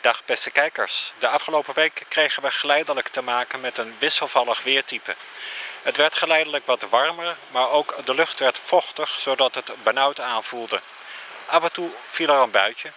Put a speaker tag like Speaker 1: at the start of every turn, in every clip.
Speaker 1: Dag beste kijkers. De afgelopen week kregen we geleidelijk te maken met een wisselvallig weertype. Het werd geleidelijk wat warmer, maar ook de lucht werd vochtig, zodat het benauwd aanvoelde. Af en toe viel er een buitje.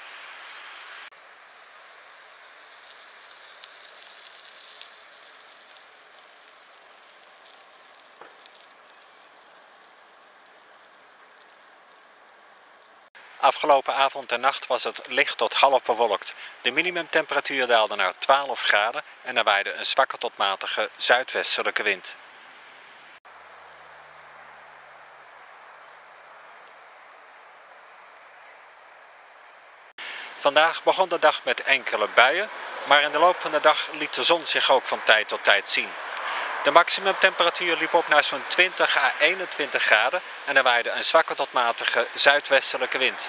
Speaker 1: Afgelopen avond en nacht was het licht tot half bewolkt. De minimumtemperatuur daalde naar 12 graden en er waaide een zwakke tot matige zuidwestelijke wind. Vandaag begon de dag met enkele buien, maar in de loop van de dag liet de zon zich ook van tijd tot tijd zien. De maximumtemperatuur liep op naar zo'n 20 à 21 graden en er waaide een zwakke tot matige zuidwestelijke wind.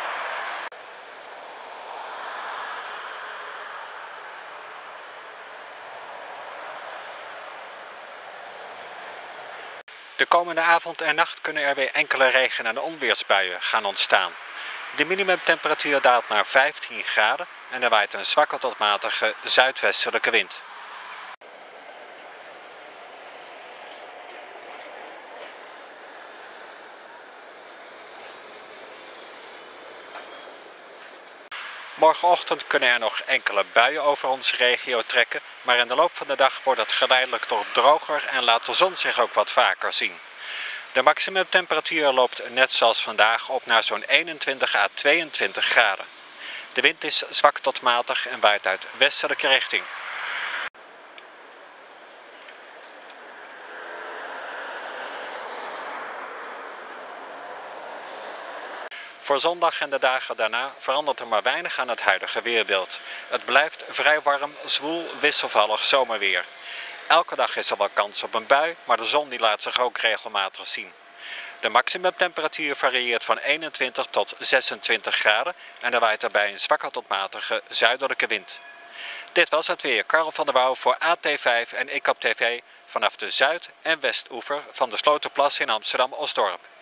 Speaker 1: De komende avond en nacht kunnen er weer enkele regen- en onweersbuien gaan ontstaan. De minimumtemperatuur daalt naar 15 graden en er waait een zwakke tot matige zuidwestelijke wind. Morgenochtend kunnen er nog enkele buien over onze regio trekken, maar in de loop van de dag wordt het geleidelijk toch droger en laat de zon zich ook wat vaker zien. De maximumtemperatuur loopt net zoals vandaag op naar zo'n 21 à 22 graden. De wind is zwak tot matig en waait uit westelijke richting. Voor zondag en de dagen daarna verandert er maar weinig aan het huidige weerbeeld. Het blijft vrij warm, zwoel, wisselvallig zomerweer. Elke dag is er wel kans op een bui, maar de zon die laat zich ook regelmatig zien. De maximumtemperatuur varieert van 21 tot 26 graden en er waait daarbij een zwakke tot matige zuidelijke wind. Dit was het weer. Karel van der Wouw voor AT5 en Ik op TV vanaf de Zuid- en Westoever van de Sloterplas in Amsterdam-Osdorp.